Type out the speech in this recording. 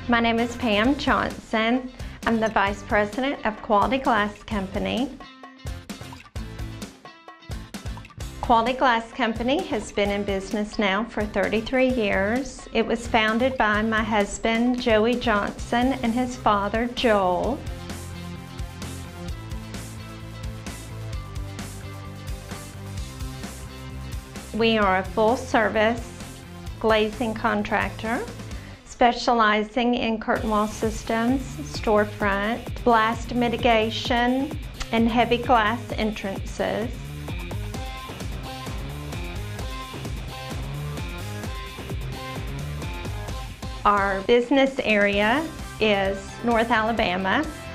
My name is Pam Johnson. I'm the Vice President of Quality Glass Company. Quality Glass Company has been in business now for 33 years. It was founded by my husband, Joey Johnson, and his father, Joel. We are a full-service glazing contractor, specializing in curtain wall systems, storefront, blast mitigation, and heavy glass entrances. Our business area is North Alabama.